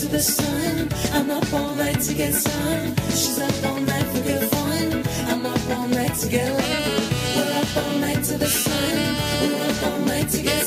to the sun. I'm up all night to get sun. She's up all night for good fun. I'm up all night to get love. We're up all night to the sun. We're up all night to get